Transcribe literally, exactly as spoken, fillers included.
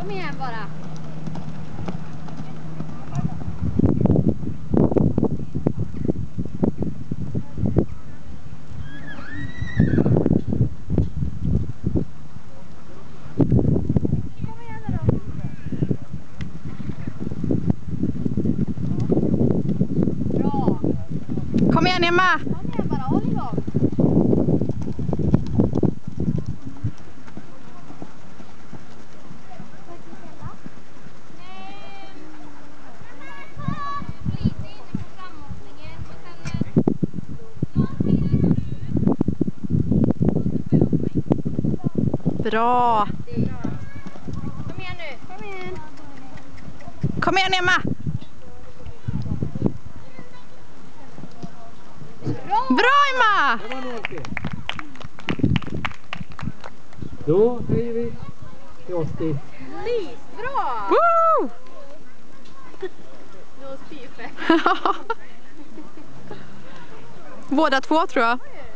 Kom igen bara. Kom igen Emma! Kom igen bara, håll igång. Bra! Kom igen nu, kom igen. Kom igen Emma! Bra! Bra Emma! Det var nog okej. Då höjer vi till åttio. Bra! Woo! Då spyr. Båda två tror jag.